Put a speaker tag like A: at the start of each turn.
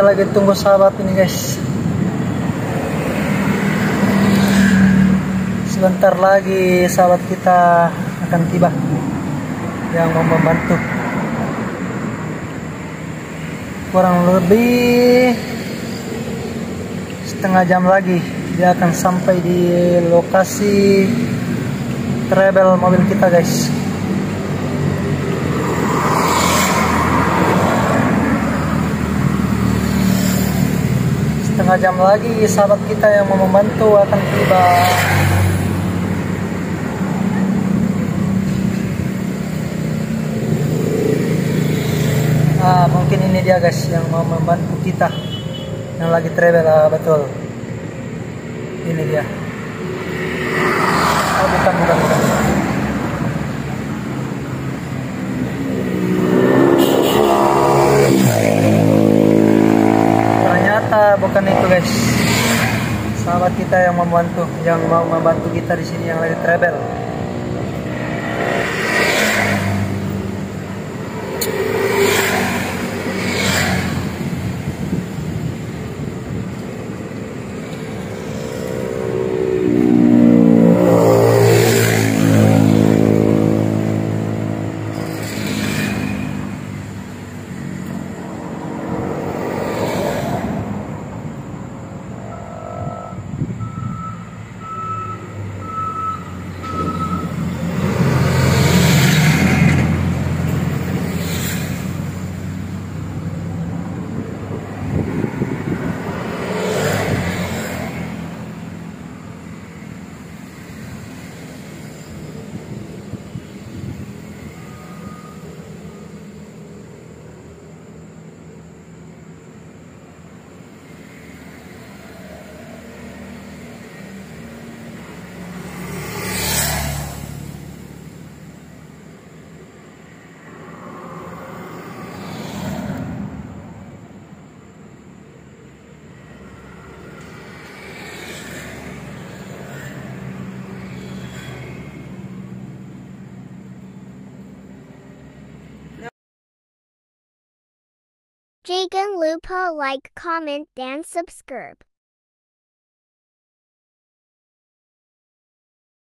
A: lagi tunggu sahabat ini guys. Sebentar lagi sahabat kita akan tiba yang mau membantu. Kurang lebih setengah jam lagi dia akan sampai di lokasi travel mobil kita guys. Setengah jam lagi sahabat kita yang mau membantu akan tiba. Mungkin ini dia guys yang mau membantu kita yang lagi travel. Betul, ini dia. Bukan. Ternyata bukan itu guys. Sahabat kita yang membantu, yang mau membantu kita di sini yang lagi travel.
B: Jangan lupa like, comment, dan subscribe.